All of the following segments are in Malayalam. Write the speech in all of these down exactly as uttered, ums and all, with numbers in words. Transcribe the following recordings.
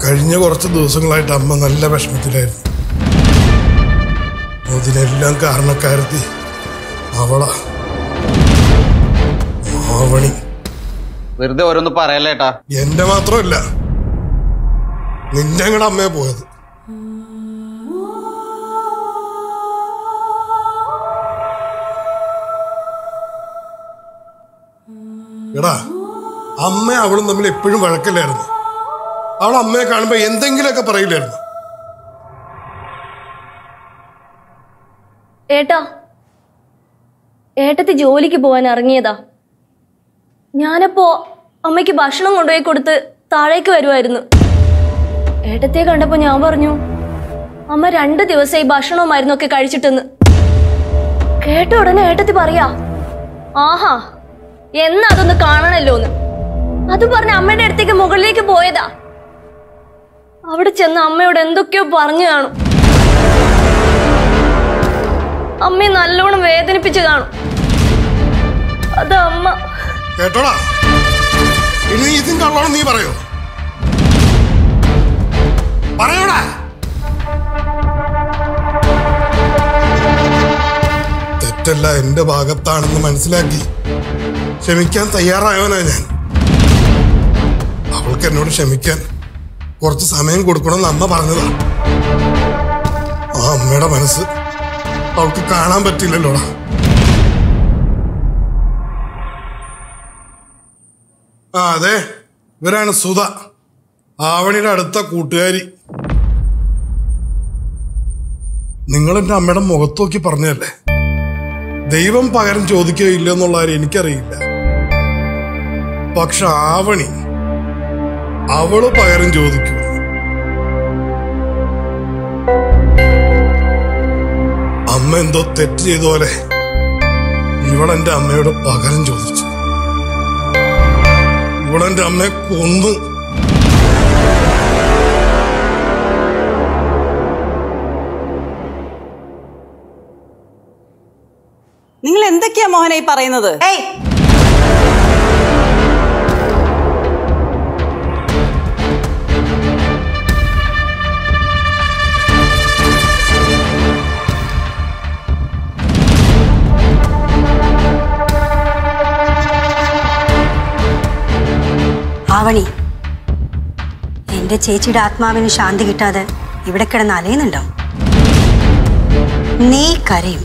കഴിഞ്ഞ കുറച്ച് ദിവസങ്ങളായിട്ട് അമ്മ നല്ല വിഷമത്തിലായിരുന്നു. അതിനെല്ലാം കാരണക്കാരത്തി അവളാ, ആവണി. വെറുതെ ഓരോന്ന് പറയല്ലേട്ടാ. എന്റെ മാത്രമല്ല, നിന്റെ അങ്ങടെ അമ്മയെ പോയത്. എടാ, അമ്മ അവളും തമ്മിൽ എപ്പോഴും വഴക്കില്ലായിരുന്നു. അവൾ അമ്മയെ കാണുമ്പോ എന്തെങ്കിലുമൊക്കെ പറയില്ലായിരുന്നു. ഏട്ടാ, ഏട്ടത്തി ജോലിക്ക് പോവാൻ ഇറങ്ങിയതാ. ഞാനപ്പോ അമ്മയ്ക്ക് ഭക്ഷണം കൊണ്ടുപോയി കൊടുത്ത് താഴേക്ക് വരുമായിരുന്നു. ഏട്ടത്തെ കണ്ടപ്പോ ഞാൻ പറഞ്ഞു, അമ്മ രണ്ടു ദിവസമായി ഭക്ഷണവും മരുന്നൊക്കെ കഴിച്ചിട്ടെന്ന്. കേട്ട ഉടനെ ഏട്ടത്തി പറയാ, ആഹാ എന്നാ അതൊന്ന് കാണണല്ലോന്ന്. അത് പറഞ്ഞ അമ്മയുടെ അടുത്തേക്ക് മുകളിലേക്ക് പോയതാ. അവിടെ ചെന്ന് അമ്മയോട് എന്തൊക്കെയോ പറഞ്ഞു കാണും. അമ്മയെ നല്ലോണം വേദനിപ്പിച്ച് കാണും. അത് അമ്മ കേട്ടോടാ. ഇനി ഇതും കള്ളോണം നീ പറയോ? പറയോടാ. തെറ്റല്ല എന്റെ ഭാഗത്താണെന്ന് മനസ്സിലാക്കി ക്ഷമിക്കാൻ തയ്യാറായവനാ ഞാൻ. അവൾക്ക് എന്നോട് ക്ഷമിക്കാൻ കുറച്ച് സമയം കൊടുക്കണമെന്ന് അമ്മ പറഞ്ഞതാ. ആ അമ്മയുടെ മനസ്സ് അവൾക്ക് കാണാൻ പറ്റില്ലല്ലോടാ. ആ അതെ, ഇവരാണ് സുധ, ആവണിയുടെ അടുത്ത കൂട്ടുകാരി. നിങ്ങൾ എന്റെ അമ്മയുടെ മുഖത്ത് നോക്കി പറഞ്ഞതല്ലേ ദൈവം പകരം ചോദിക്കുകയോ ഇല്ലെന്നുള്ള കാര്യം എനിക്കറിയില്ല. പക്ഷെ ആവണി അവള് പകരം ചോദിക്കും. അമ്മ എന്തോ തെറ്റ് ചെയ്ത പോലെ ഇവളെന്റെ അമ്മയോട് പകരം ചോദിച്ചു. ഇവളെന്റെ അമ്മയെ കൊന്നു. നിങ്ങൾ എന്തൊക്കെയാ മോഹനെ ഈ പറയുന്നത്? ആവണി, എന്റെ ചേച്ചിയുടെ ആത്മാവിന് ശാന്തി കിട്ടാതെ ഇവിടെ കിടന്ന് അലയുന്നുണ്ടോ? നീ കരയും,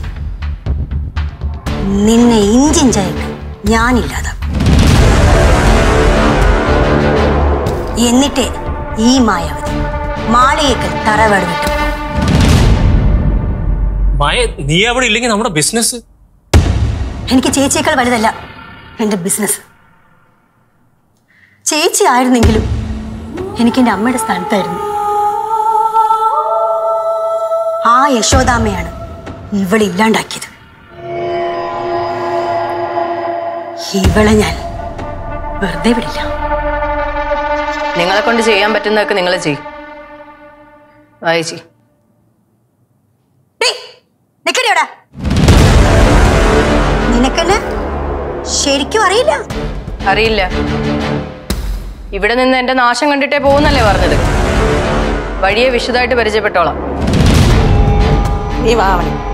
നിന്നെ ഇഞ്ചിഞ്ചായിട്ട് ഞാനില്ലാതാക്കും. എന്നിട്ടേ ഈ മായാവതി മാളിയേക്കൽ തറവാട് വിട്ടു. നീ അവിടെ ഇല്ലെങ്കിൽ നമ്മുടെ ബിസിനസ്. എനിക്ക് ചേച്ചിയേക്കാൾ വലുതല്ല എന്റെ ബിസിനസ്. ചേച്ചി ആയിരുന്നെങ്കിലും എനിക്ക് എന്റെ അമ്മയുടെ സ്ഥാനത്തായിരുന്നു. ആ യശോദാമ്മയാണ് ഇവളില്ലാണ്ടാക്കിയത്. ഇവളെ ഞാൻ വെറുതെ വിടില്ല. നിങ്ങളെ കൊണ്ട് ചെയ്യാൻ പറ്റുന്നതൊക്കെ നിങ്ങൾ ചെയ്യും. വായിച്ചി നിനക്കെന്നെ ശരിക്കും അറിയില്ല? അറിയില്ല. ഇവിടെ നിന്ന് എന്റെ നാശം കണ്ടിട്ടേ പോകുന്നല്ലേ പറഞ്ഞത്. വഴിയെ വിശദമായിട്ട് പരിചയപ്പെട്ടോളാം. നീ വാ.